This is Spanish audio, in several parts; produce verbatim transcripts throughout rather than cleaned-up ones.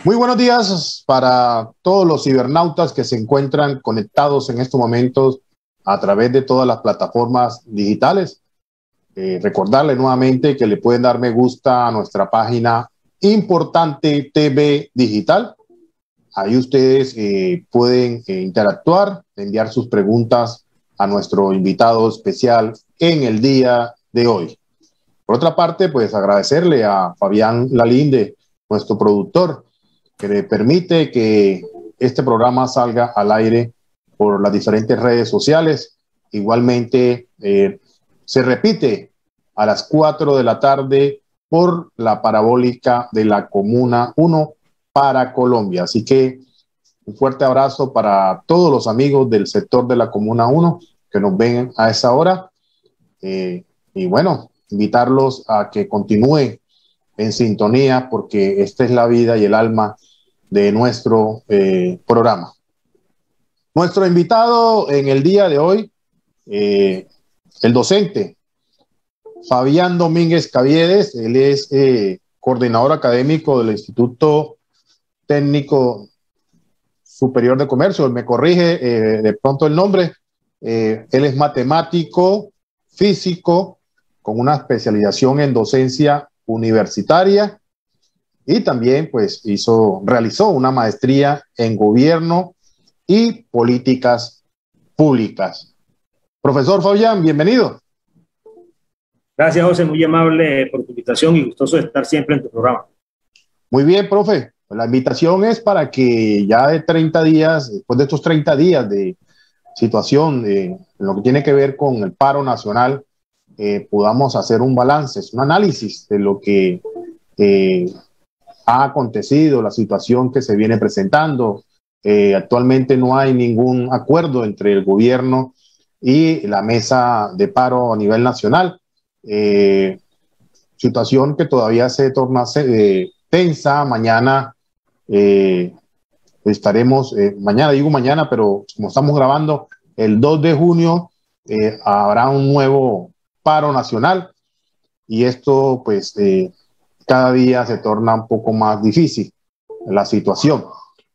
Muy buenos días para todos los cibernautas que se encuentran conectados en estos momentos a través de todas las plataformas digitales. Eh, recordarles nuevamente que le pueden dar me gusta a nuestra página Importante T V Digital. Ahí ustedes eh, pueden eh, interactuar, enviar sus preguntas a nuestro invitado especial en el día de hoy. Por otra parte, pues agradecerle a Fabián Lalinde, nuestro productor, que le permite que este programa salga al aire por las diferentes redes sociales. Igualmente, eh, se repite a las cuatro de la tarde por la parabólica de la Comuna uno para Colombia. Así que un fuerte abrazo para todos los amigos del sector de la Comuna uno que nos ven a esa hora. Eh, y bueno, invitarlos a que continúen en sintonía porque esta es la vida y el alma de nuestro eh, programa. Nuestro invitado en el día de hoy, eh, el docente Fabián Domínguez Caviedes. Él es eh, coordinador académico del Instituto Técnico Superior de Comercio. Él me corrige eh, de pronto el nombre. Eh, él es matemático, físico, con una especialización en docencia universitaria. Y también pues hizo, realizó una maestría en gobierno y políticas públicas. Profesor Fabián, bienvenido. Gracias, José, muy amable por tu invitación y gustoso de estar siempre en tu programa. Muy bien, profe. La invitación es para que ya de treinta días, después de estos treinta días de situación de, en lo que tiene que ver con el paro nacional, eh, podamos hacer un balance, un análisis de lo que eh, ha acontecido, la situación que se viene presentando. Eh, actualmente no hay ningún acuerdo entre el gobierno y la mesa de paro a nivel nacional. Eh, situación que todavía se torna eh, tensa. Mañana eh, estaremos, eh, mañana digo mañana, pero como estamos grabando, el dos de junio eh, habrá un nuevo paro nacional y esto pues eh, cada día se torna un poco más difícil la situación.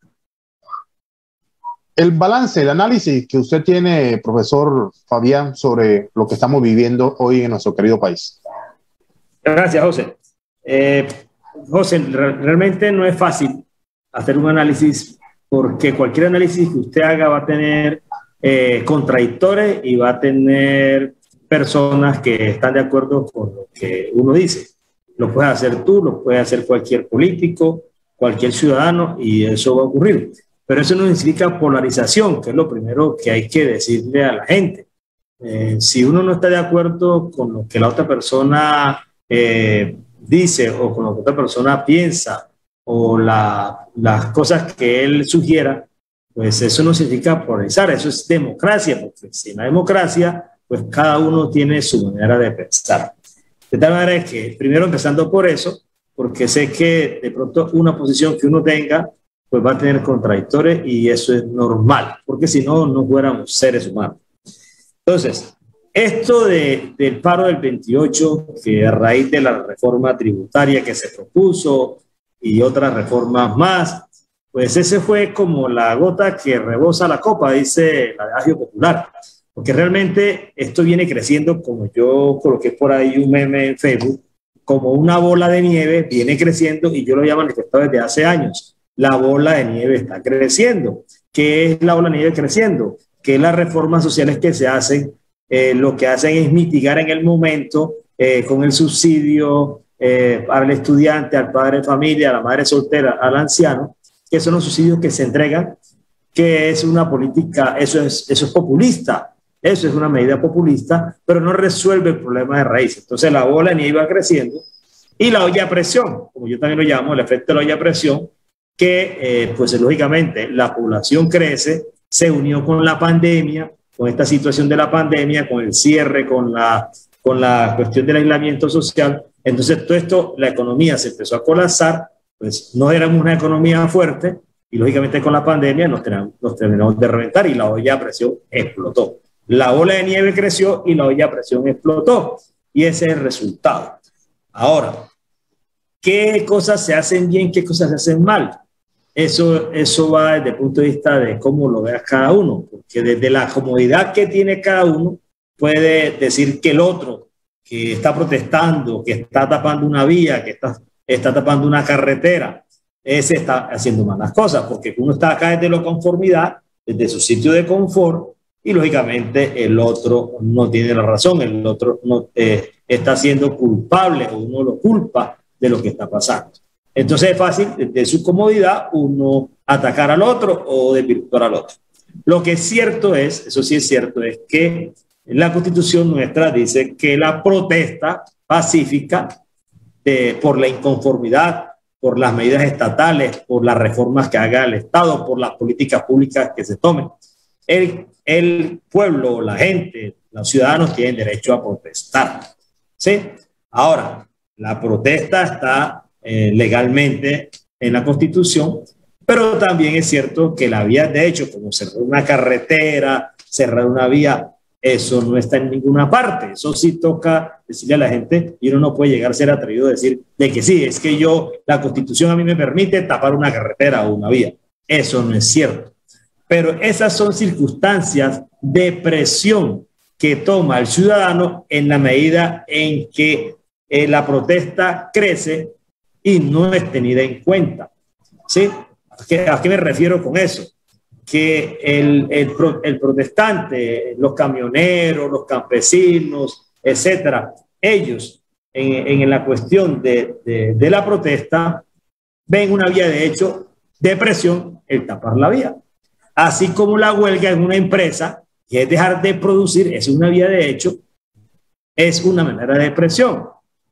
El balance, el análisis que usted tiene, profesor Fabián, sobre lo que estamos viviendo hoy en nuestro querido país. Gracias, José. Eh, José, re realmente no es fácil hacer un análisis porque cualquier análisis que usted haga va a tener eh, contradictores y va a tener personas que están de acuerdo con lo que uno dice. Lo puedes hacer tú, lo puede hacer cualquier político, cualquier ciudadano, y eso va a ocurrir. Pero eso no significa polarización, que es lo primero que hay que decirle a la gente. Eh, si uno no está de acuerdo con lo que la otra persona eh, dice o con lo que otra persona piensa o la, las cosas que él sugiera, pues eso no significa polarizar, eso es democracia, porque si en la democracia, pues cada uno tiene su manera de pensar. De tal manera que, primero empezando por eso, porque sé que de pronto una posición que uno tenga, pues va a tener contradictores y eso es normal, porque si no, no fuéramos seres humanos. Entonces, esto de, del paro del veintiocho, que a raíz de la reforma tributaria que se propuso y otras reformas más, pues ese fue como la gota que rebosa la copa, dice el adagio popular. Porque realmente esto viene creciendo, como yo coloqué por ahí un meme en Facebook, como una bola de nieve, viene creciendo y yo lo llamo manifestado desde hace años. La bola de nieve está creciendo. ¿Qué es la bola de nieve creciendo? Que las reformas sociales que se hacen, eh, lo que hacen es mitigar en el momento eh, con el subsidio eh, al estudiante, al padre de familia, a la madre soltera, al anciano, que son los subsidios que se entregan, que es una política, eso es, eso es populista. Eso es una medida populista, pero no resuelve el problema de raíz. Entonces la bola de nieve va creciendo y la olla a presión, como yo también lo llamo, el efecto de la olla a presión, que eh, pues lógicamente la población crece, se unió con la pandemia, con esta situación de la pandemia, con el cierre, con la, con la cuestión del aislamiento social. Entonces todo esto, la economía se empezó a colapsar, pues no éramos una economía fuerte y lógicamente con la pandemia nos terminamos, nos terminamos de reventar y la olla a presión explotó. La bola de nieve creció y la olla a presión explotó. Y ese es el resultado. Ahora, ¿qué cosas se hacen bien, qué cosas se hacen mal? eso, eso va desde el punto de vista de cómo lo vea cada uno, porque desde la comodidad que tiene cada uno puede decir que el otro que está protestando, que está tapando una vía, que está, está tapando una carretera, ese está haciendo malas cosas, porque uno está acá desde la conformidad, desde su sitio de confort, y lógicamente el otro no tiene la razón, el otro no eh, está siendo culpable o uno lo culpa de lo que está pasando. Entonces es fácil de su comodidad uno atacar al otro o desvirtuar al otro. Lo que es cierto es, eso sí es cierto, es que la Constitución nuestra dice que la protesta pacífica de, por la inconformidad, por las medidas estatales, por las reformas que haga el Estado, por las políticas públicas que se tomen, el, el pueblo, la gente, los ciudadanos tienen derecho a protestar. ¿Sí? Ahora, la protesta está eh, legalmente en la Constitución, pero también es cierto que la vía, de hecho, como cerrar una carretera, cerrar una vía, eso no está en ninguna parte. Eso sí toca decirle a la gente, y uno no puede llegar a ser atrevido a decir de que sí, es que yo, la Constitución a mí me permite tapar una carretera o una vía. Eso no es cierto. Pero esas son circunstancias de presión que toma el ciudadano en la medida en que eh, la protesta crece y no es tenida en cuenta. ¿Sí? ¿A qué, a qué me refiero con eso? Que el, el, el protestante, los camioneros, los campesinos, etcétera, ellos en, en la cuestión de, de, de la protesta ven una vía de hecho de presión el tapar la vía. Así como la huelga en una empresa, que es dejar de producir, es una vía de hecho, es una manera de presión.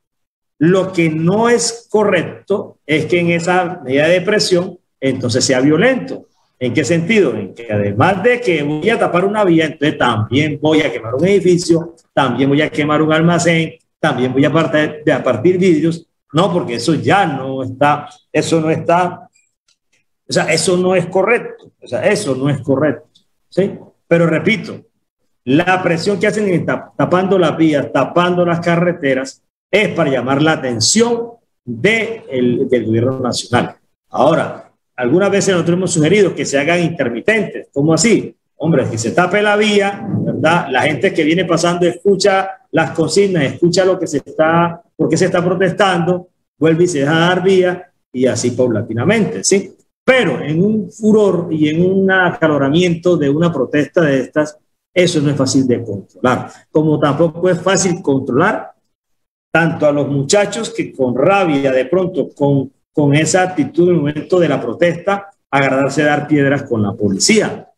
Lo que no es correcto es que en esa medida de presión entonces sea violento. ¿En qué sentido? En que además de que voy a tapar una vía, entonces también voy a quemar un edificio, también voy a quemar un almacén, también voy a partir, a partir vidrios. No, porque eso ya no está, eso no está, o sea, eso no es correcto, o sea, eso no es correcto, ¿sí? Pero repito, la presión que hacen en tapando las vías, tapando las carreteras, es para llamar la atención de el, del gobierno nacional. Ahora, algunas veces nosotros hemos sugerido que se hagan intermitentes. ¿Cómo así? Hombre, que se tape la vía, ¿verdad? La gente que viene pasando escucha las consignas, escucha lo que se está, por qué se está protestando, vuelve y se deja dar vía y así paulatinamente, ¿sí? Pero en un furor y en un acaloramiento de una protesta de estas, eso no es fácil de controlar. Como tampoco es fácil controlar tanto a los muchachos que con rabia, de pronto, con con esa actitud en el momento de la protesta, agarrarse a dar piedras con la policía.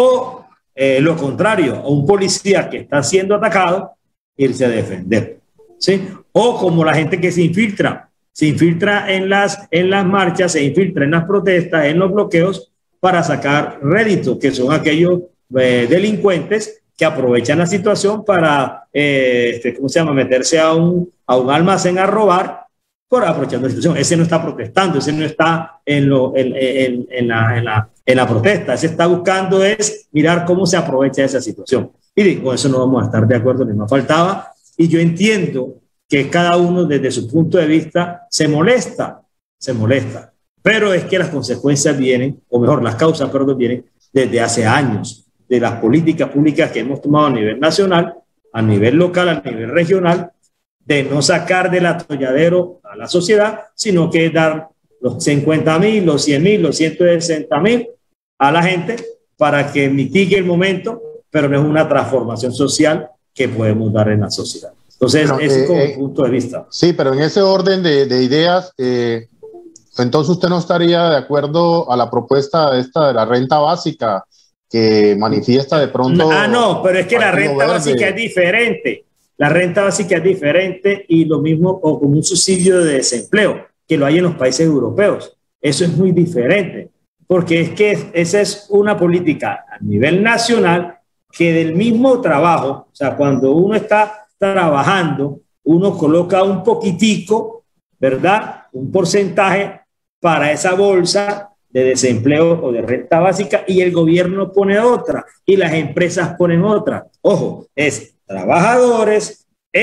O eh, lo contrario, a un policía que está siendo atacado, irse a defender. ¿Sí? O como la gente que se infiltra, se infiltra en las, en las marchas, se infiltra en las protestas, en los bloqueos, para sacar rédito, que son aquellos eh, delincuentes que aprovechan la situación para, eh, este, ¿cómo se llama?, meterse a un, a un almacén a robar, por aprovechando la situación. Ese no está protestando, ese no está en, lo, en, en, en, la, en, la, en la protesta, ese está buscando es mirar cómo se aprovecha esa situación. Y con eso no vamos a estar de acuerdo, ni más faltaba. Y yo entiendo que cada uno desde su punto de vista se molesta, se molesta. Pero es que las consecuencias vienen, o mejor, las causas, perdón, vienen desde hace años, de las políticas públicas que hemos tomado a nivel nacional, a nivel local, a nivel regional, de no sacar del atolladero a la sociedad, sino que dar los cincuenta mil, los cien mil, los ciento sesenta mil a la gente para que mitigue el momento, pero no es una transformación social que podemos dar en la sociedad. Entonces, bueno, ese es como eh, un punto de vista. Sí, pero en ese orden de, de ideas, eh, entonces usted no estaría de acuerdo a la propuesta esta de la renta básica que manifiesta de pronto... Ah, no, pero es que la renta Verde. básica es diferente. La renta básica es diferente y lo mismo o como un subsidio de desempleo, que lo hay en los países europeos. Eso es muy diferente, porque es que esa es una política a nivel nacional que del mismo trabajo, o sea, cuando uno está trabajando, uno coloca un poquitico, ¿verdad? Un porcentaje para esa bolsa de desempleo o de renta básica y el gobierno pone otra y las empresas ponen otra. Ojo, es trabajadores,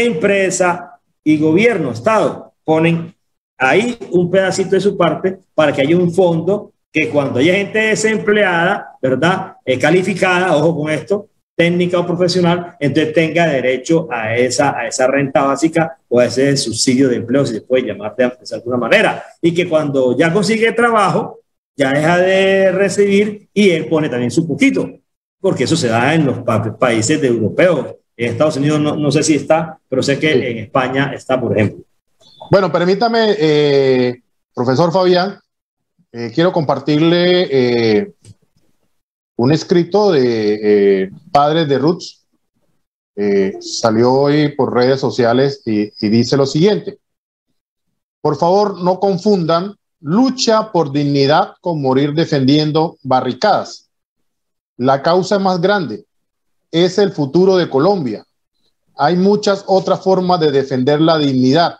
empresa y gobierno, Estado, ponen ahí un pedacito de su parte para que haya un fondo que cuando haya gente desempleada, ¿verdad? Eh, calificada, ojo con esto, técnica o profesional, entonces tenga derecho a esa, a esa renta básica o a ese subsidio de empleo, si se puede llamar de alguna manera, y que cuando ya consigue trabajo, ya deja de recibir y él pone también su poquito, porque eso se da en los pa países de europeos. En Estados Unidos no, no sé si está, pero sé que sí. En España está, por ejemplo. Bueno, permítame, eh, profesor Fabián, eh, quiero compartirle eh, un escrito de eh, Padres de Roots. Eh, salió hoy por redes sociales y, y dice lo siguiente: por favor, no confundan lucha por dignidad con morir defendiendo barricadas. La causa más grande es el futuro de Colombia. Hay muchas otras formas de defender la dignidad.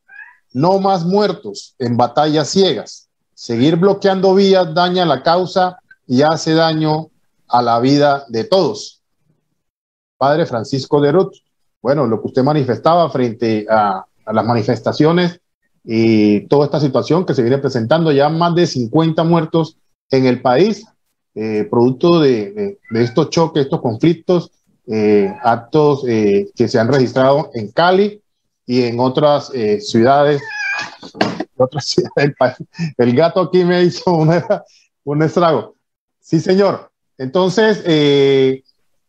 No más muertos en batallas ciegas. Seguir bloqueando vías daña la causa y hace daño a la vida de todos. Padre Francisco de Roots, bueno, lo que usted manifestaba frente a, a las manifestaciones y toda esta situación que se viene presentando, ya más de cincuenta muertos en el país, eh, producto de, de, de estos choques, estos conflictos, eh, actos eh, que se han registrado en Cali y en otras eh, ciudades, otras ciudades del país. El gato aquí me hizo una, un estrago. Sí, señor. Entonces, eh,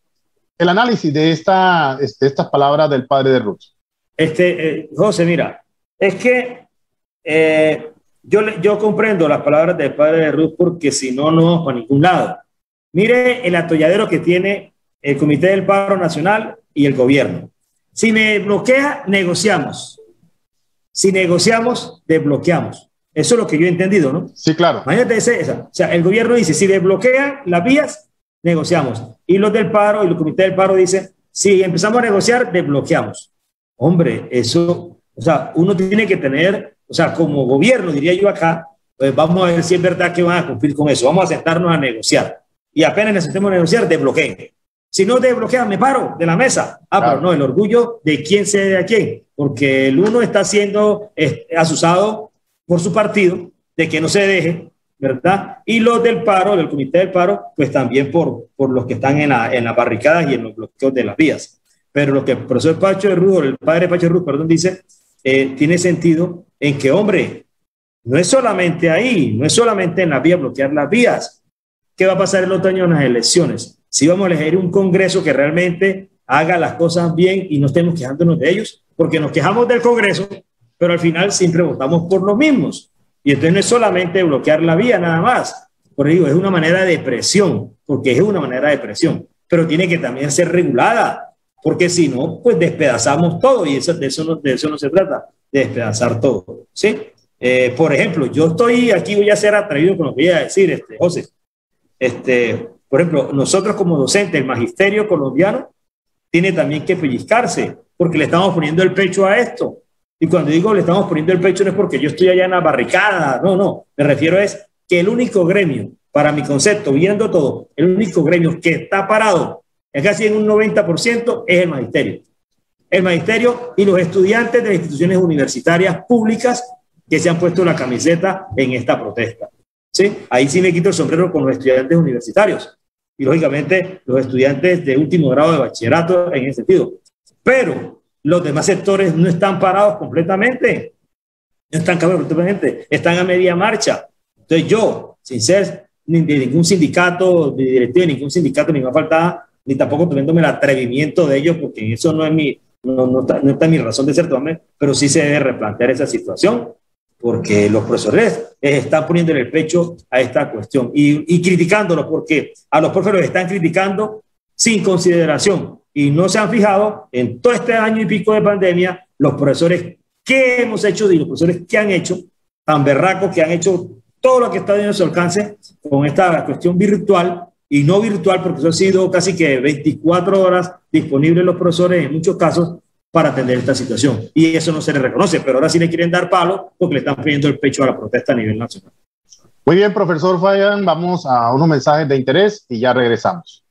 el análisis de, esta, de estas palabras del padre de Roots. Este, eh, José, mira, es que eh, yo, yo comprendo las palabras del padre de Roots porque si no, no vamos para ningún lado. Mire el atolladero que tiene el Comité del Paro Nacional y el gobierno. Si me bloquea, negociamos. Si negociamos, desbloqueamos. Eso es lo que yo he entendido, ¿no? Sí, claro. Imagínate esa. O sea, el gobierno dice, si desbloquean las vías, negociamos. Y los del paro y el Comité del Paro dicen, si empezamos a negociar, desbloqueamos. Hombre, eso, o sea, uno tiene que tener, o sea, como gobierno, diría yo acá, pues vamos a ver si es verdad que van a cumplir con eso. Vamos a sentarnos a negociar. Y apenas necesitemos negociar, desbloqueen. Si no desbloquean, me paro de la mesa. Ah, claro. Pero no, el orgullo de quién cede a quién. Porque el uno está siendo eh, asusado por su partido de que no se deje, ¿verdad? Y los del paro, del Comité del Paro, pues también por, por los que están en, la, en las barricadas y en los bloqueos de las vías. Pero lo que el profesor Pacho de Ruz, el padre Pacho de Ruz, perdón, dice, eh, tiene sentido en que, hombre, no es solamente ahí, no es solamente en las vías, bloquear las vías. ¿Qué va a pasar el otro año en las elecciones? Si vamos a elegir un Congreso que realmente haga las cosas bien y no estemos quejándonos de ellos, porque nos quejamos del Congreso, pero al final siempre votamos por los mismos. Y entonces no es solamente bloquear la vía nada más, por eso digo, es una manera de presión, porque es una manera de presión, pero tiene que también ser regulada, porque si no, pues despedazamos todo y eso, de, eso no, de eso no se trata, de despedazar todo, ¿sí? Eh, por ejemplo, yo estoy aquí, voy a ser atrevido con lo que voy a decir, este, José. Este, por ejemplo, nosotros como docentes, el magisterio colombiano tiene también que pellizcarse, porque le estamos poniendo el pecho a esto. Y cuando digo le estamos poniendo el pecho no es porque yo estoy allá en la barricada, no, no, me refiero es que el único gremio, para mi concepto, viendo todo, el único gremio que está parado, es casi en un noventa por ciento, es el magisterio. El magisterio y los estudiantes de las instituciones universitarias públicas que se han puesto la camiseta en esta protesta. ¿Sí? Ahí sí me quito el sombrero con los estudiantes universitarios y lógicamente los estudiantes de último grado de bachillerato en ese sentido. Pero los demás sectores no están parados completamente, no están parados completamente, están a media marcha. Entonces yo, sin ser ni de ningún sindicato, ni directivo de ningún sindicato, ni más faltada, ni tampoco teniéndome el atrevimiento de ellos, porque eso no es mi, no, no, está, no está en mi razón de ser también, pero sí se debe replantear esa situación, porque los profesores están poniendo el pecho a esta cuestión y, y criticándolos, porque a los profesores están criticando sin consideración y no se han fijado en todo este año y pico de pandemia los profesores que hemos hecho y los profesores que han hecho, tan berracos que han hecho todo lo que está en su alcance con esta cuestión virtual y no virtual, porque eso ha sido casi que veinticuatro horas disponibles los profesores en muchos casos para atender esta situación. Y eso no se le reconoce, pero ahora sí le quieren dar palo porque le están poniendo el pecho a la protesta a nivel nacional. Muy bien, profesor Fabián, vamos a unos mensajes de interés y ya regresamos.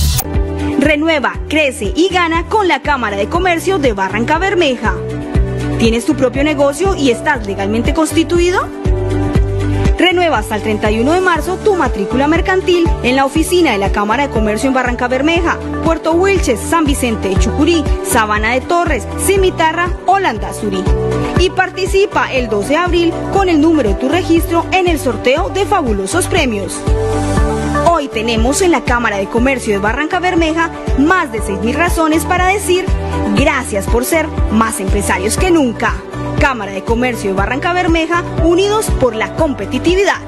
Renueva, crece y gana con la Cámara de Comercio de Barrancabermeja. ¿Tienes tu propio negocio y estás legalmente constituido? Renueva hasta el treinta y uno de marzo tu matrícula mercantil en la oficina de la Cámara de Comercio en Barranca Bermeja, Puerto Wilches, San Vicente de Chucurí, Sabana de Torres, Cimitarra o Landazuri. Y participa el doce de abril con el número de tu registro en el sorteo de fabulosos premios. Hoy tenemos en la Cámara de Comercio de Barranca Bermeja más de seis mil razones para decir gracias por ser más empresarios que nunca. Cámara de Comercio de Barranca Bermeja, unidos por la competitividad.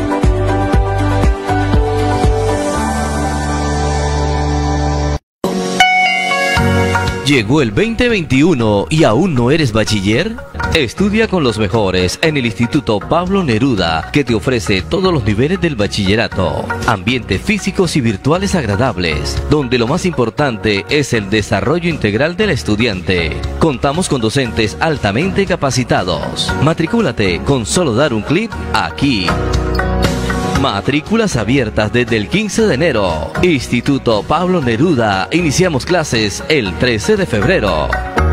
¿Llegó el veinte veintiuno y aún no eres bachiller? Estudia con los mejores en el Instituto Pablo Neruda, que te ofrece todos los niveles del bachillerato. Ambientes físicos y virtuales agradables, donde lo más importante es el desarrollo integral del estudiante. Contamos con docentes altamente capacitados. Matricúlate con solo dar un clic aquí. Matrículas abiertas desde el quince de enero. Instituto Pablo Neruda. Iniciamos clases el trece de febrero.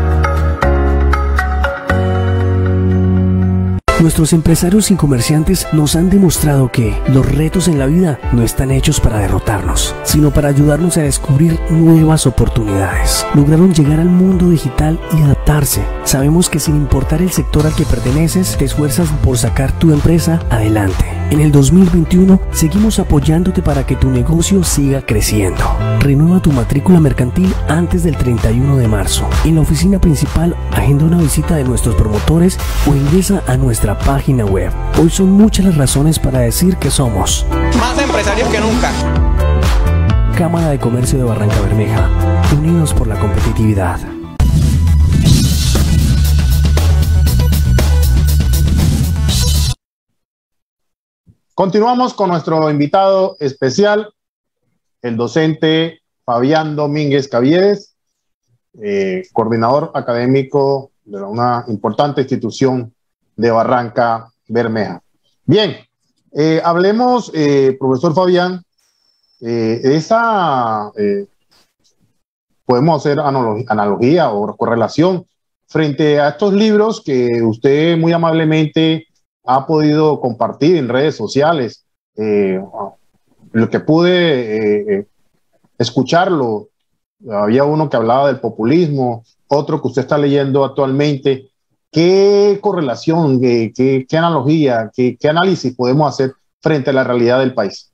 Nuestros empresarios y comerciantes nos han demostrado que los retos en la vida no están hechos para derrotarnos, sino para ayudarnos a descubrir nuevas oportunidades. Lograron llegar al mundo digital y adaptarse. Sabemos que sin importar el sector al que perteneces, te esfuerzas por sacar tu empresa adelante. En el dos mil veintiuno seguimos apoyándote para que tu negocio siga creciendo. Renueva tu matrícula mercantil antes del treinta y uno de marzo. En la oficina principal, agenda una visita de nuestros promotores o ingresa a nuestra página web. Hoy son muchas las razones para decir que somos más empresarios que nunca. Cámara de Comercio de Barranca Bermeja, unidos por la competitividad. Continuamos con nuestro invitado especial, el docente Fabián Domínguez Caviedes, eh, coordinador académico de una importante institución de Barranca Bermeja. Bien, eh, hablemos, eh, profesor Fabián, eh, esa, eh, podemos hacer analog analogía o correlación frente a estos libros que usted muy amablemente ha podido compartir en redes sociales. Eh, lo que pude eh, escucharlo, había uno que hablaba del populismo, otro que usted está leyendo actualmente. ¿Qué correlación, qué, qué, qué analogía, qué, qué análisis podemos hacer frente a la realidad del país?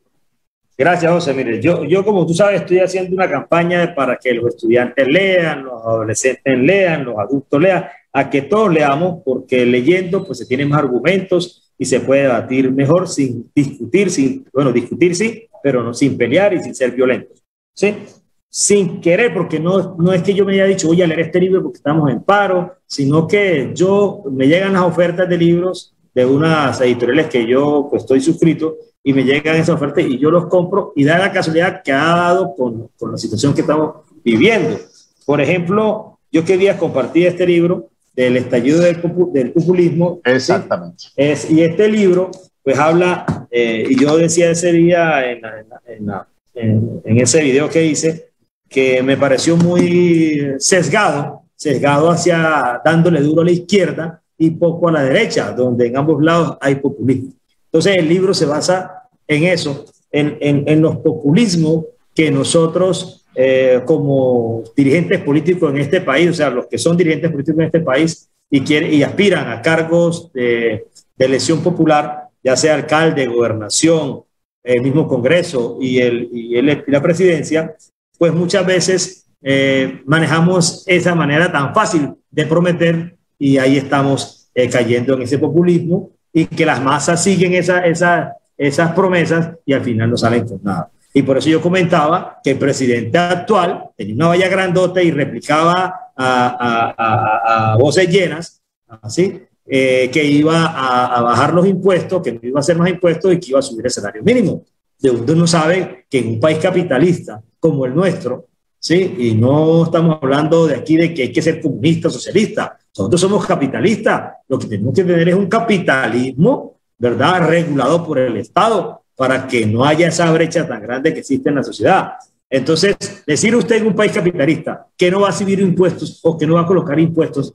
Gracias, José. Mire, yo, yo como tú sabes, estoy haciendo una campaña para que los estudiantes lean, los adolescentes lean, los adultos lean, a que todos leamos, porque leyendo pues se tienen más argumentos y se puede debatir mejor sin discutir, sin, bueno, discutir sí, pero no sin pelear y sin ser violentos, ¿sí? Sin querer, porque no, no es que yo me haya dicho voy a leer este libro porque estamos en paro, sino que yo me llegan las ofertas de libros de unas editoriales que yo pues estoy suscrito y me llegan esas ofertas y yo los compro y da la casualidad que ha dado con, con la situación que estamos viviendo. Por ejemplo, yo quería compartir este libro del estallido del, del populismo. Exactamente. ¿Sí? Es, y este libro pues habla, eh, y yo decía ese día en, la, en, la, en, en ese video que hice, que me pareció muy sesgado, sesgado hacia dándole duro a la izquierda y poco a la derecha, donde en ambos lados hay populismo. Entonces el libro se basa en eso, en, en, en los populismos que nosotros eh, como dirigentes políticos en este país, o sea, los que son dirigentes políticos en este país y, quieren, y aspiran a cargos de, de elección popular, ya sea alcalde, gobernación, el mismo Congreso y, el, y, el, y la presidencia, pues muchas veces eh, manejamos esa manera tan fácil de prometer y ahí estamos eh, cayendo en ese populismo y que las masas siguen esa, esa, esas promesas y al final no salen con nada. Y por eso yo comentaba que el presidente actual tenía una valla grandota y replicaba a, a, a, a voces llenas, ¿sí? eh, que iba a, a bajar los impuestos, que no iba a hacer más impuestos y que iba a subir el salario mínimo. De uno no sabe que en un país capitalista como el nuestro, ¿sí? Y no estamos hablando de aquí de que hay que ser comunista o socialista. Nosotros somos capitalistas. Lo que tenemos que tener es un capitalismo, ¿verdad?, regulado por el Estado para que no haya esa brecha tan grande que existe en la sociedad. Entonces, decir usted en un país capitalista que no va a subir impuestos o que no va a colocar impuestos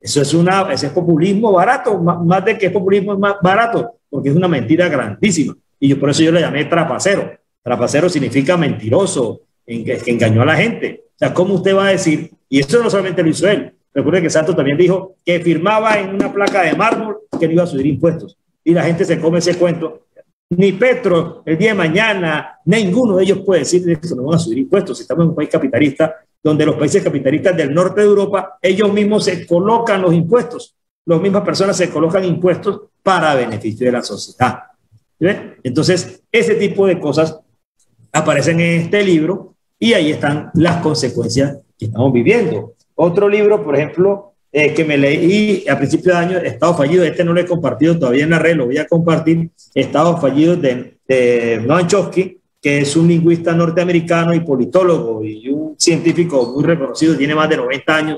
Eso es, una, ese es populismo barato, más, más de que es populismo es más barato, porque es una mentira grandísima. Y yo, por eso yo le llamé trapacero. Trapacero significa mentiroso, en, que, que engañó a la gente. O sea, ¿cómo usted va a decir? Y eso no solamente lo hizo él. Recuerde que Santos también dijo que firmaba en una placa de mármol que no iba a subir impuestos. Y la gente se come ese cuento. Ni Petro, el día de mañana, ninguno de ellos puede decir que no van a subir impuestos. Si estamos en un país capitalista, donde los países capitalistas del norte de Europa, ellos mismos se colocan los impuestos. Las mismas personas se colocan impuestos para beneficio de la sociedad. ¿Ve? Entonces, ese tipo de cosas aparecen en este libro y ahí están las consecuencias que estamos viviendo. Otro libro, por ejemplo, eh, que me leí a principios de año, Estado Fallido, este no lo he compartido todavía en la red, lo voy a compartir, Estado Fallido de, de Noam Chomsky, que es un lingüista norteamericano y politólogo y un científico muy reconocido, tiene más de noventa años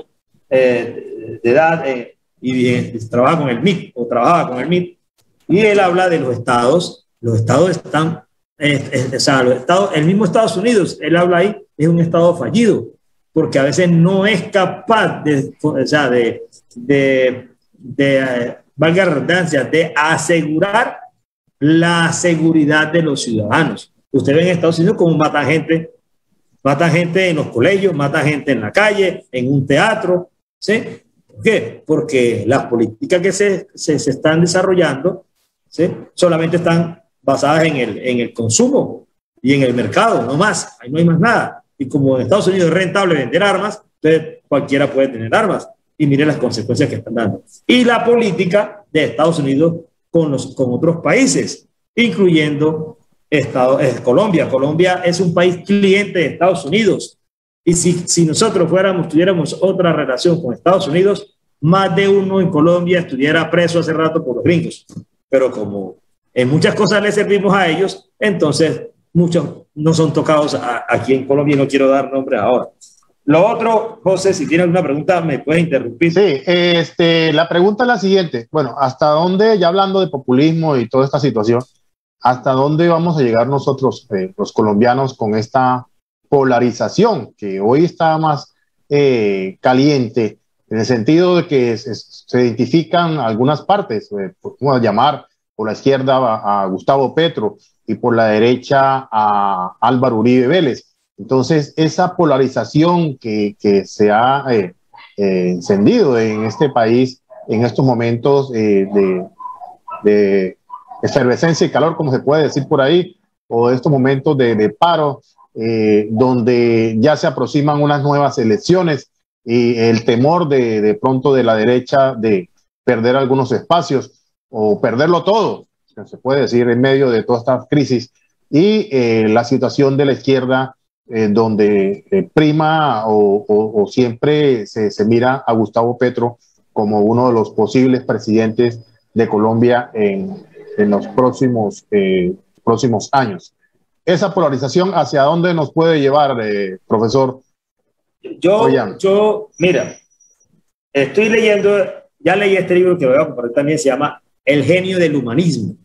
eh, de edad eh, y eh, trabaja con el M I T o trabajaba con el M I T, y él habla de los estados. Los estados están, eh, eh, o sea, los estados, el mismo Estados Unidos, él habla ahí, es un estado fallido, porque a veces no es capaz de, o sea, de, de, de eh, valga la redundancia, de asegurar la seguridad de los ciudadanos. Usted ve en Estados Unidos cómo matan gente, matan gente en los colegios, matan gente en la calle, en un teatro, ¿sí? ¿Por qué? Porque las políticas que se, se, se están desarrollando, ¿sí?, solamente están basadas en el, en el consumo y en el mercado, no más, ahí no hay más nada. Y como en Estados Unidos es rentable vender armas, entonces cualquiera puede tener armas. Y mire las consecuencias que están dando. Y la política de Estados Unidos con, los, con otros países, incluyendo Estado, eh, Colombia. Colombia es un país cliente de Estados Unidos. Y si, si nosotros fuéramos, tuviéramos otra relación con Estados Unidos, más de uno en Colombia estuviera preso hace rato por los gringos. Pero como en muchas cosas les servimos a ellos, entonces muchos no son tocados a, aquí en Colombia, y no quiero dar nombres ahora. Lo otro, José, si tiene alguna pregunta, me puedes interrumpir. Sí, este, la pregunta es la siguiente. Bueno, ¿hasta dónde, ya hablando de populismo y toda esta situación, hasta dónde vamos a llegar nosotros, eh, los colombianos, con esta polarización que hoy está más eh, caliente, en el sentido de que se, se identifican algunas partes, eh, vamos a llamar por la izquierda a, a Gustavo Petro y por la derecha a Álvaro Uribe Vélez? Entonces, esa polarización que, que se ha eh, eh, encendido en este país en estos momentos eh, de, de efervescencia y calor, como se puede decir por ahí, o estos momentos de, de paro, eh, donde ya se aproximan unas nuevas elecciones y el temor de, de pronto de la derecha de perder algunos espacios o perderlo todo, se puede decir, en medio de toda esta crisis, y eh, la situación de la izquierda, Eh, donde eh, prima o, o, o siempre se, se mira a Gustavo Petro como uno de los posibles presidentes de Colombia en, en los próximos, eh, próximos años. Esa polarización, ¿hacia dónde nos puede llevar, eh, profesor? Yo, yo, mira, estoy leyendo, ya leí este libro que voy a compartir también, se llama El genio del humanismo.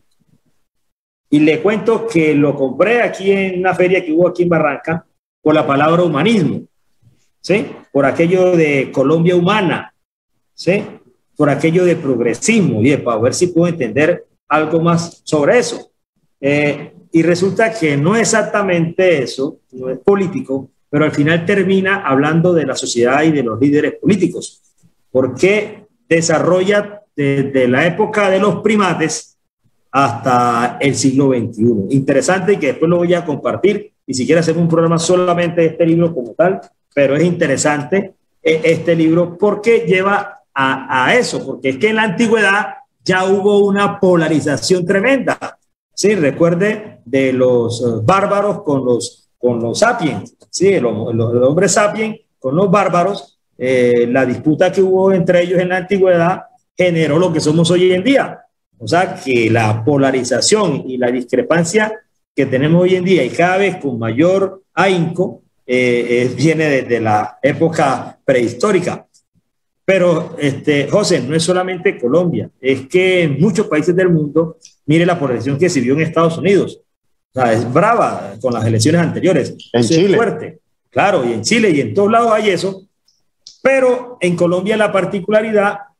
Y le cuento que lo compré aquí en una feria que hubo aquí en Barranca, por la palabra humanismo, ¿sí? Por aquello de Colombia humana, ¿sí? Por aquello de progresismo, y para ver si puedo entender algo más sobre eso. Eh, y resulta que no es exactamente eso, no es político, pero al final termina hablando de la sociedad y de los líderes políticos, porque desarrolla desde la época de los primates hasta el siglo veintiuno. Interesante, y que después lo voy a compartir. Y si quiere hacer un programa solamente de este libro como tal, pero es interesante este libro porque lleva a, a eso, porque es que en la antigüedad ya hubo una polarización tremenda. Sí, recuerde de los bárbaros con los, con los sapiens, sí, el, el, el hombre sapiens con los bárbaros, eh, la disputa que hubo entre ellos en la antigüedad generó lo que somos hoy en día. O sea que la polarización y la discrepancia que tenemos hoy en día, y cada vez con mayor ahínco, eh, eh, viene desde la época prehistórica. Pero, este, José, no es solamente Colombia, es que en muchos países del mundo, mire la polarización que se vio en Estados Unidos. O sea, es brava con las elecciones anteriores. En Chile. Es fuerte. Claro, y en Chile y en todos lados hay eso. Pero en Colombia la particularidad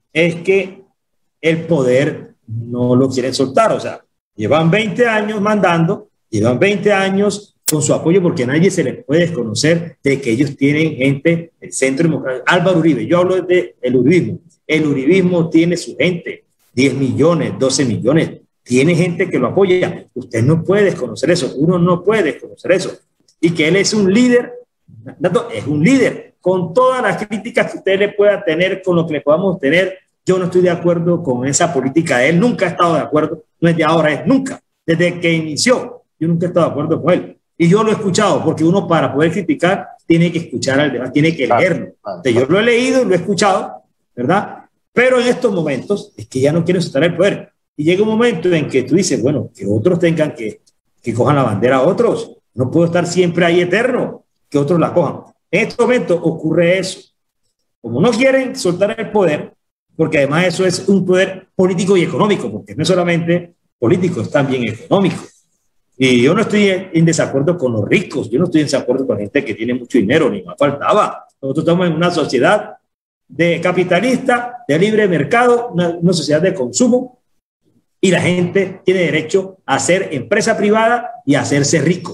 es que el poder no lo quieren soltar. O sea, llevan veinte años mandando, llevan veinte años con su apoyo, porque a nadie se les puede desconocer de que ellos tienen gente, el Centro Democrático. Álvaro Uribe, yo hablo del uribismo. El uribismo tiene su gente, diez millones, doce millones, tiene gente que lo apoya. Usted no puede desconocer eso, uno no puede desconocer eso. Y que él es un líder, es un líder, con todas las críticas que usted le pueda tener, con lo que le podamos tener. Yo no estoy de acuerdo con esa política de él, nunca he estado de acuerdo, no es de ahora, es nunca, desde que inició, yo nunca he estado de acuerdo con él. Y yo lo he escuchado, porque uno para poder criticar tiene que escuchar al demás, tiene que leerlo. Entonces, yo lo he leído y lo he escuchado, ¿verdad? Pero en estos momentos es que ya no quieren soltar el poder. Y llega un momento en que tú dices, bueno, que otros tengan que, que cojan la bandera a otros. No puedo estar siempre ahí eterno, que otros la cojan. En estos momentos ocurre eso. Como no quieren soltar el poder, porque además eso es un poder político y económico, porque no es solamente político, es también económico. Y yo no estoy en desacuerdo con los ricos, yo no estoy en desacuerdo con la gente que tiene mucho dinero, ni más faltaba. Nosotros estamos en una sociedad de capitalista, de libre mercado, una, una sociedad de consumo, y la gente tiene derecho a ser empresa privada y a hacerse rico.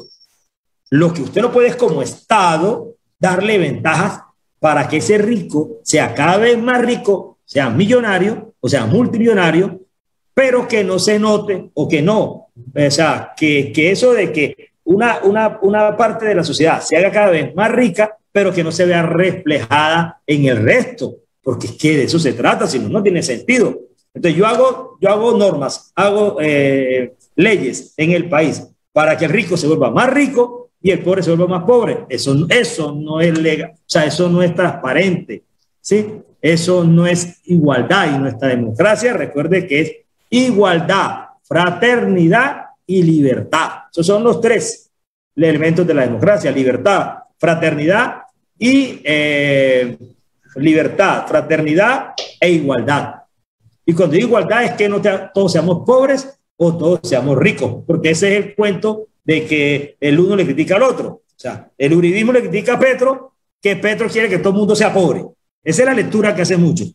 Lo que usted no puede es, como Estado, darle ventajas para que ese rico sea cada vez más rico, sea millonario o sea multimillonario, pero que no se note o que no, o sea, que, que eso de que una, una, una parte de la sociedad se haga cada vez más rica, pero que no se vea reflejada en el resto, porque es que de eso se trata, si no, no tiene sentido. Entonces yo hago, yo hago normas, hago eh, leyes en el país para que el rico se vuelva más rico y el pobre se vuelva más pobre. Eso, eso no es legal, o sea, eso no es transparente, ¿sí? Eso no es igualdad, y nuestra democracia, recuerde que es igualdad, fraternidad y libertad. Esos son los tres elementos de la democracia: libertad, fraternidad y eh, libertad, fraternidad e igualdad. Y cuando digo igualdad es que no te, todos seamos pobres o todos seamos ricos, porque ese es el cuento de que el uno le critica al otro. O sea, el uribismo le critica a Petro, que Petro quiere que todo el mundo sea pobre. Esa es la lectura que hace mucho.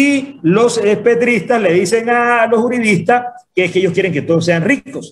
Y los eh, petristas le dicen a los uribistas que es que ellos quieren que todos sean ricos.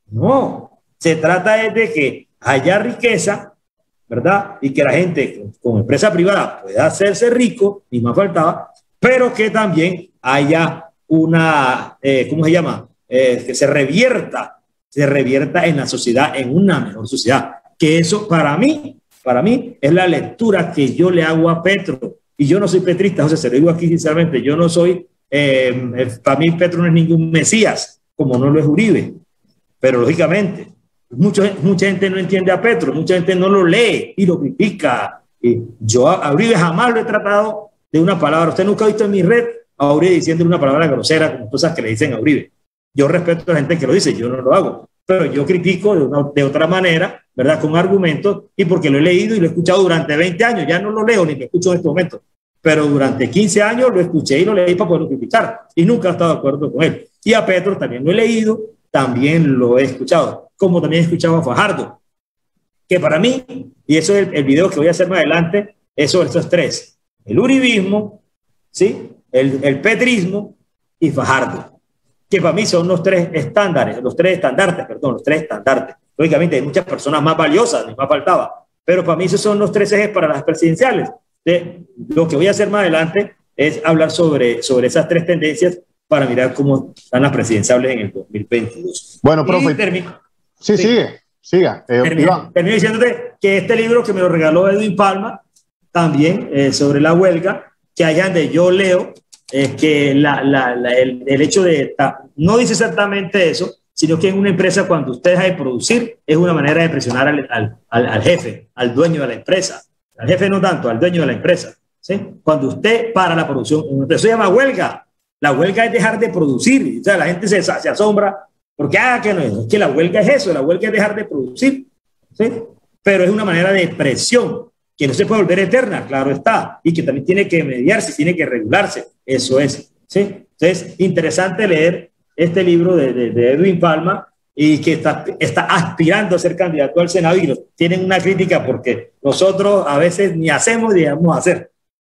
No, se trata de que haya riqueza, ¿verdad? Y que la gente con, con empresa privada pueda hacerse rico, ni más faltaba, pero que también haya una, eh, ¿cómo se llama? Eh, que se revierta, se revierta en la sociedad, en una mejor sociedad. Que eso para mí, para mí es la lectura que yo le hago a Petro. Y yo no soy petrista, José, se lo digo aquí sinceramente, yo no soy, eh, para mí Petro no es ningún mesías, como no lo es Uribe, pero lógicamente, mucho, mucha gente no entiende a Petro, mucha gente no lo lee y lo critica. Y yo a Uribe jamás lo he tratado de una palabra. Usted nunca ha visto en mi red a Uribe diciendo una palabra grosera, como cosas que le dicen a Uribe. Yo respeto a la gente que lo dice, yo no lo hago, pero yo critico de, una, de otra manera, ¿verdad? Con argumentos, y porque lo he leído y lo he escuchado durante veinte años, ya no lo leo ni lo escucho en este momento, pero durante quince años lo escuché y lo leí para poderlo criticar, y nunca he estado de acuerdo con él. Y a Petro también lo he leído, también lo he escuchado, como también he escuchado a Fajardo, que para mí, y eso es el, el video que voy a hacer más adelante, es sobre estos tres: el uribismo, ¿sí? el, el petrismo y Fajardo, que para mí son los tres estándares, los tres estandartes, perdón, los tres estandartes. Lógicamente hay muchas personas más valiosas, ni más faltaba, pero para mí esos son los tres ejes para las presidenciales. De, lo que voy a hacer más adelante es hablar sobre, sobre esas tres tendencias para mirar cómo están las presidenciales en el dos mil veintidós. Bueno, profe. Termino, sí, sí, sigue, siga. Eh, termino, termino diciéndote que este libro que me lo regaló Edwin Palma, también eh, sobre la huelga, que allá donde yo leo, es que la, la, la, el, el hecho de, no dice exactamente eso, sino que en una empresa, cuando usted deja de producir, es una manera de presionar al, al, al, al jefe, al dueño de la empresa. Al jefe no tanto, al dueño de la empresa, ¿sí? Cuando usted para la producción, eso se llama huelga. La huelga es dejar de producir. O sea, la gente se, se asombra porque, ah, que no es, es que la huelga es eso, la huelga es dejar de producir, ¿sí? Pero es una manera de presión que no se puede volver eterna, claro está, y que también tiene que mediarse, tiene que regularse. Eso es, ¿sí? Entonces, interesante leer este libro de, de, de Edwin Palma, y que está, está aspirando a ser candidato al Senado, y lo, tienen una crítica porque nosotros a veces ni hacemos ni debemos hacer.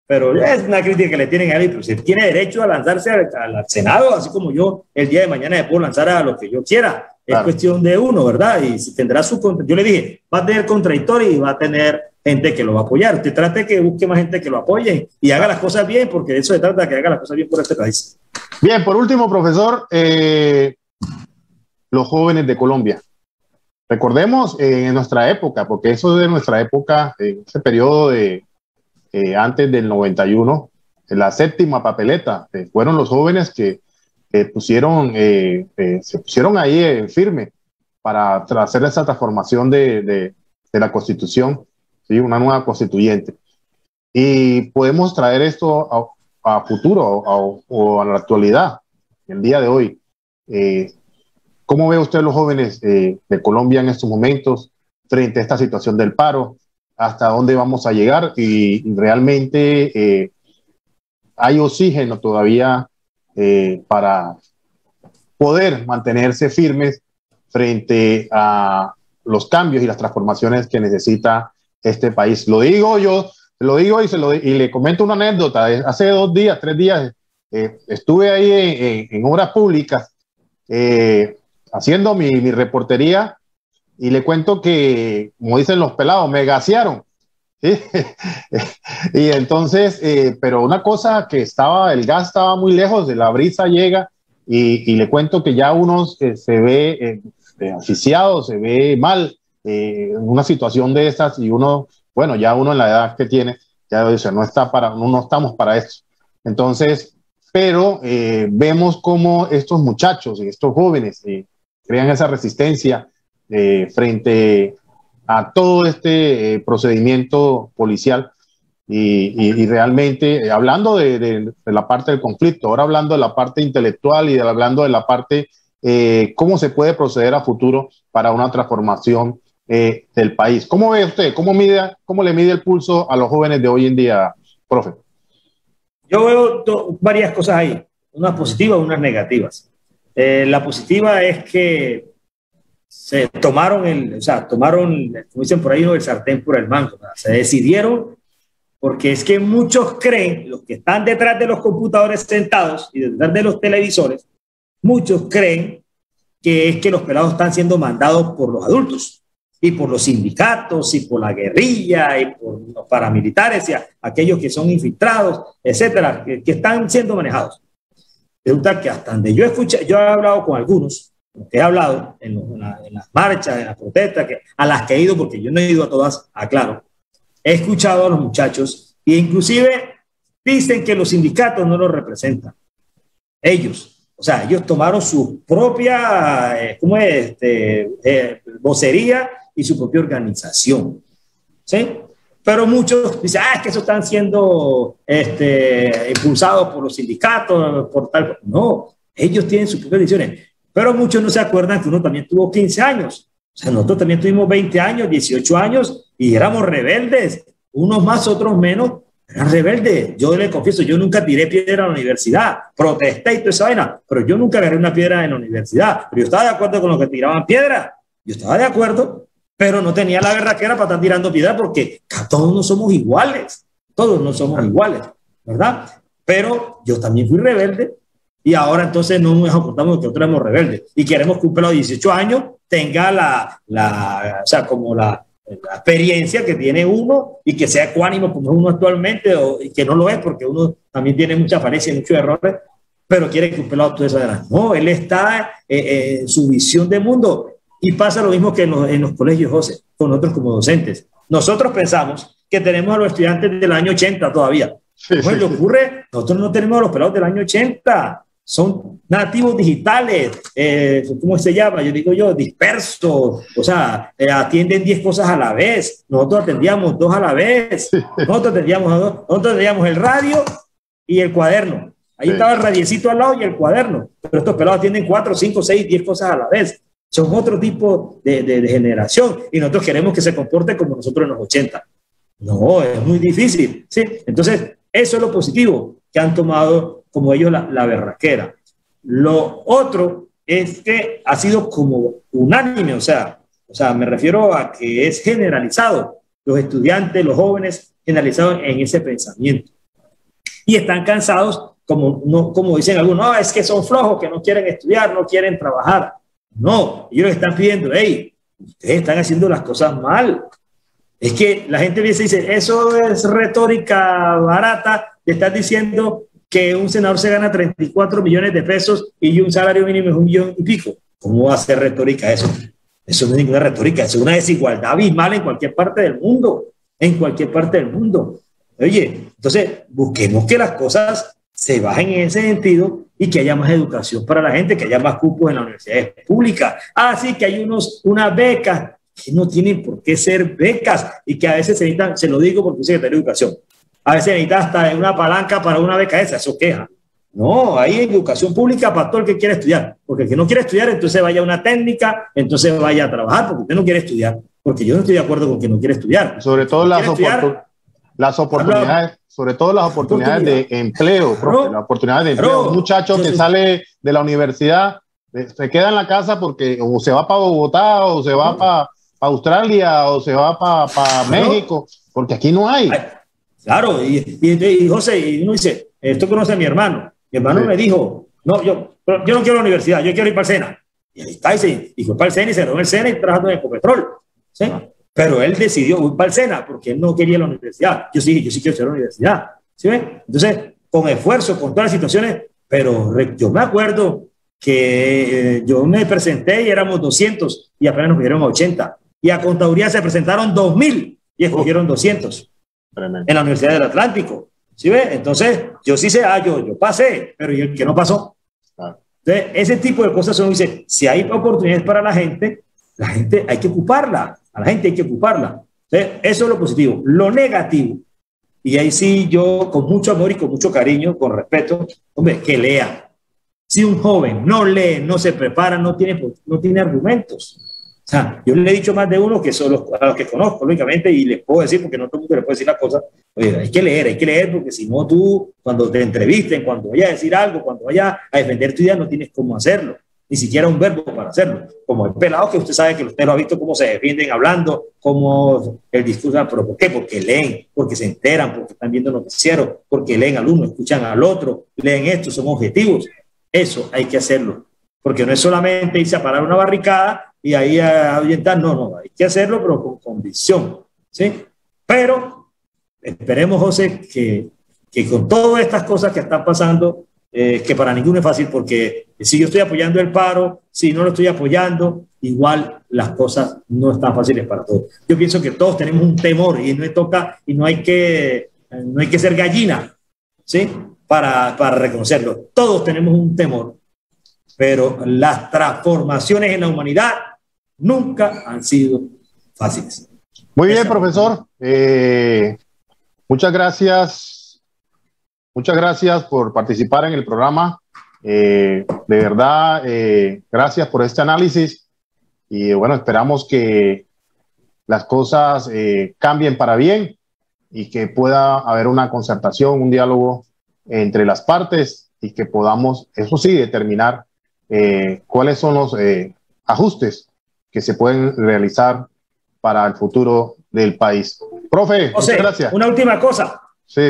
pero es una crítica que le tienen a él, pero usted tiene derecho a lanzarse al, al Senado, así como yo el día de mañana me puedo lanzar a lo que yo quiera. Claro. Es cuestión de uno, ¿verdad? Y si tendrá su... Yo le dije, va a tener contradictores y va a tener gente que lo va a apoyar. Usted trate que busque más gente que lo apoye y haga las cosas bien, porque de eso se trata, que haga las cosas bien por este país. Bien, por último, profesor, eh, los jóvenes de Colombia. Recordemos eh, en nuestra época, porque eso es de nuestra época, en ese periodo de eh, antes del noventa y uno, en la séptima papeleta, eh, fueron los jóvenes que eh, pusieron, eh, eh, se pusieron ahí eh, firme para hacer esa transformación de, de, de la Constitución, ¿sí? Una nueva constituyente. Y podemos traer esto a, a futuro a, o a la actualidad, el día de hoy. Eh, ¿Cómo ve usted los jóvenes eh, de Colombia en estos momentos frente a esta situación del paro? ¿Hasta dónde vamos a llegar? Y realmente eh, hay oxígeno todavía eh, para poder mantenerse firmes frente a los cambios y las transformaciones que necesita este país. Lo digo yo, lo digo y, se lo, y le comento una anécdota. Hace dos días, tres días, eh, estuve ahí en, en, en obras públicas eh, haciendo mi, mi reportería y le cuento que, como dicen los pelados, me gasearon. ¿Sí? Y entonces, eh, pero una cosa que estaba, el gas estaba muy lejos, de la brisa llega y, y le cuento que ya uno eh, se ve eh, asfixiado, se ve mal eh, en una situación de estas y uno, bueno, ya uno en la edad que tiene, ya dice, no, está para, no, no estamos para esto. Entonces, pero eh, vemos cómo estos muchachos y estos jóvenes eh, crean esa resistencia eh, frente a todo este eh, procedimiento policial y, y, y realmente eh, hablando de, de, de la parte del conflicto, ahora hablando de la parte intelectual y de, hablando de la parte eh, cómo se puede proceder a futuro para una transformación eh, del país. ¿Cómo ve usted? ¿Cómo, mide, ¿Cómo le mide el pulso a los jóvenes de hoy en día, profe? Yo veo do, varias cosas ahí, unas positivas y unas negativas. Eh, la positiva es que se tomaron el, o sea, tomaron, como dicen por ahí, el sartén por el mango, ¿verdad? Se decidieron, porque es que muchos creen, los que están detrás de los computadores sentados y detrás de los televisores, muchos creen que es que los pelados están siendo mandados por los adultos y por los sindicatos y por la guerrilla y por los paramilitares y a, aquellos que son infiltrados, etcétera, que, que están siendo manejados. Resulta que hasta donde yo escuché, yo he hablado con algunos, que he hablado en, los, en, la, en las marchas, en las protestas, que, a las que he ido, porque yo no he ido a todas, aclaro, he escuchado a los muchachos e inclusive dicen que los sindicatos no los representan. Ellos, o sea, ellos tomaron su propia, eh, ¿cómo es? Este, eh, vocería y su propia organización, ¿sí? Pero muchos dicen, ah, es que eso están siendo este, impulsados por los sindicatos, por tal. No, ellos tienen sus propias decisiones. Pero muchos no se acuerdan que uno también tuvo quince años. O sea, nosotros también tuvimos veinte años, dieciocho años y éramos rebeldes. Unos más, otros menos. Eran rebeldes. Yo les confieso, yo nunca tiré piedra a la universidad. Protesté y toda esa vaina. Pero yo nunca agarré una piedra en la universidad. Pero yo estaba de acuerdo con los que tiraban piedra. Yo estaba de acuerdo. Pero no tenía la berraquera para estar tirando piedra porque todos no somos iguales. Todos no somos iguales, ¿verdad? Pero yo también fui rebelde. Y ahora entonces no nos aportamos que nosotros éramos rebeldes y queremos que un pelado de dieciocho años tenga la, la, o sea, como la, la experiencia que tiene uno y que sea ecuánimo como uno actualmente, o, y que no lo es porque uno también tiene mucha falencia y muchos errores, pero quiere que un pelado actúe de esa manera. No, él está eh, eh, en su visión de mundo y pasa lo mismo que en los, en los colegios, José, con nosotros como docentes. Nosotros pensamos que tenemos a los estudiantes del año ochenta todavía. ¿Cómo le ocurre? Nosotros no tenemos a los pelados del año ochenta. Son nativos digitales, eh, ¿cómo se llama? Yo digo yo, dispersos, o sea, eh, atienden diez cosas a la vez. Nosotros atendíamos dos a la vez. Nosotros atendíamos, a dos. Nosotros atendíamos el radio y el cuaderno. Ahí sí. Estaba el radiecito al lado y el cuaderno. Pero estos pelados atienden cuatro, cinco, seis, diez cosas a la vez. Son otro tipo de, de, de generación y nosotros queremos que se comporte como nosotros en los ochenta. No, es muy difícil, ¿sí? Entonces, eso es lo positivo, que han tomado como ellos la, la berraquera. Lo otro es que ha sido como unánime, o sea, o sea, me refiero a que es generalizado, los estudiantes, los jóvenes, generalizados en ese pensamiento. y están cansados, como, no, como dicen algunos, no, es que son flojos, que no quieren estudiar, no quieren trabajar. No, ellos están pidiendo, hey, ustedes están haciendo las cosas mal. Es que la gente dice, dice, eso es retórica barata, te estás diciendo que un senador se gana treinta y cuatro millones de pesos y un salario mínimo es un millón y pico. ¿Cómo va a ser retórica eso? Eso no es ninguna retórica, eso es una desigualdad abismal en cualquier parte del mundo, en cualquier parte del mundo. Oye, entonces busquemos que las cosas se bajen en ese sentido y que haya más educación para la gente, que haya más cupos en las universidades públicas. Ah, sí, que hay unos, unas becas que no tienen por qué ser becas y que a veces se necesitan, se lo digo porque soy secretario de Educación, a veces se necesita hasta una palanca para una beca esa, eso queja. No, hay educación pública para todo el que quiere estudiar, porque el que no quiere estudiar, entonces vaya a una técnica, entonces vaya a trabajar, porque usted no quiere estudiar, porque yo no estoy de acuerdo con que no quiere estudiar. Sobre todo las, oportun las oportunidades, sobre todo las oportunidades de empleo, profe, las oportunidades de empleo. Un muchacho que sale de la universidad se queda en la casa porque o se va para Bogotá o se va para Australia o se va para pa México, porque aquí no hay. Claro, y, y, y José, y uno dice, esto conoce a mi hermano. Mi hermano sí. me dijo, no, yo, yo no quiero la universidad, yo quiero ir para el SENA. Y ahí está, y, se, y fue para el SENA y se quedó en el SENA y trabajando en Ecopetrol. ¿Sí? Ah. Pero él decidió ir para el SENA porque él no quería la universidad. Yo sí, yo sí quiero estudiar la universidad. ¿Sí ven? Entonces, con esfuerzo, con todas las situaciones, pero yo me acuerdo que eh, yo me presenté y éramos doscientos y apenas nos pidieron ochenta. Y a Contaduría se presentaron dos mil y escogieron oh. doscientos. Tremendo. En la Universidad del Atlántico. ¿Sí ve? Entonces, yo sí sé, ah, yo, yo pasé, pero ¿y el que no pasó? Ah. Entonces, ese tipo de cosas son, dice, si hay oportunidades para la gente, la gente hay que ocuparla, a la gente hay que ocuparla. Entonces, eso es lo positivo. Lo negativo, y ahí sí yo, con mucho amor y con mucho cariño, con respeto, hombre, que lea. Si un joven no lee, no se prepara, no tiene, no tiene argumentos. O sea, yo le he dicho más de uno que son los, a los que conozco, lógicamente, y les puedo decir, porque no todo el mundo le puede decir las cosas, oye, hay que leer, hay que leer, porque si no tú, cuando te entrevisten, cuando vayas a decir algo, cuando vayas a defender tu idea, no tienes cómo hacerlo, ni siquiera un verbo para hacerlo. Como el pelado que usted sabe que usted lo ha visto cómo se defienden hablando, cómo el discurso, pero ¿por qué? Porque leen, porque se enteran, porque están viendo noticiero, porque leen al uno, escuchan al otro, leen esto, son objetivos. Eso hay que hacerlo, porque no es solamente irse a parar una barricada y ahí a ahuyentar, no, no, hay que hacerlo, pero con convicción, ¿sí? Pero esperemos, José, que, que con todas estas cosas que están pasando, eh, que para ninguno es fácil, porque si yo estoy apoyando el paro, si no lo estoy apoyando, igual las cosas no están fáciles para todos. Yo pienso que todos tenemos un temor y no toca, y no hay que, no hay que ser gallina, ¿sí? Para, para reconocerlo. Todos tenemos un temor, pero las transformaciones en la humanidad nunca han sido fáciles. Muy bien, profesor. Eh, muchas gracias. Muchas gracias por participar en el programa. Eh, de verdad, eh, gracias por este análisis. Y bueno, esperamos que las cosas eh, cambien para bien y que pueda haber una concertación, un diálogo entre las partes y que podamos, eso sí, determinar eh, cuáles son los eh, ajustes que se pueden realizar para el futuro del país. Profe, José, muchas gracias. Una última cosa. Sí.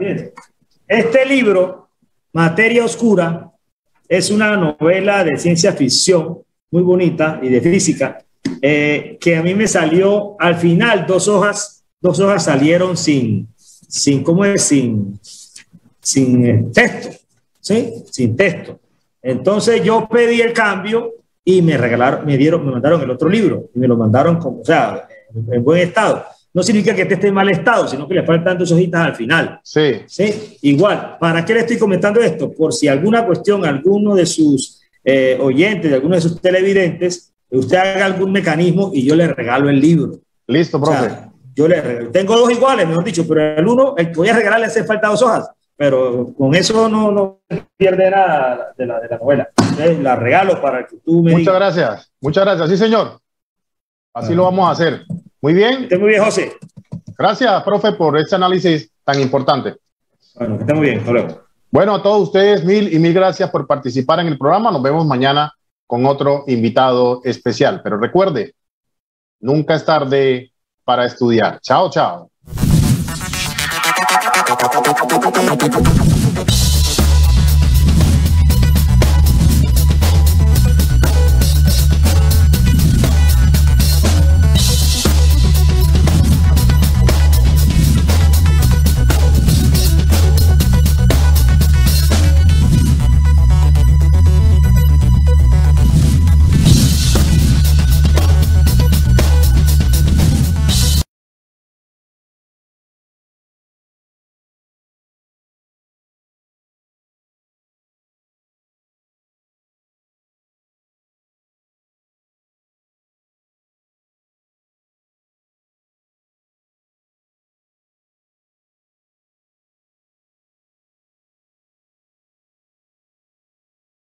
Este libro, Materia Oscura, es una novela de ciencia ficción muy bonita y de física, eh, que a mí me salió al final, dos hojas, dos hojas salieron sin, sin ¿cómo es? Sin, sin eh, texto, ¿sí? Sin texto. Entonces yo pedí el cambio y me regalaron, me dieron, me mandaron el otro libro y me lo mandaron como, o sea, en, en buen estado. No significa que esté en mal estado, sino que le faltan dos hojitas al final. Sí. Sí. Igual, ¿para qué le estoy comentando esto? Por si alguna cuestión, alguno de sus eh, oyentes, de alguno de sus televidentes, usted haga algún mecanismo y yo le regalo el libro. Listo, profe. O sea, yo le regalo. Tengo dos iguales, mejor dicho, pero el uno, el que voy a regalar le hace falta dos hojas. Pero con eso no, no pierde nada de la, de la novela. Entonces, la regalo para que tú me Muchas digas. gracias. Muchas gracias. Sí, señor. Así ah. lo vamos a hacer. Muy bien. Que esté muy bien, José. Gracias, profe, por este análisis tan importante. Bueno, que esté muy bien. Hasta luego. Bueno, a todos ustedes, mil y mil gracias por participar en el programa. Nos vemos mañana con otro invitado especial. Pero recuerde, nunca es tarde para estudiar. Chao, chao. Thank you.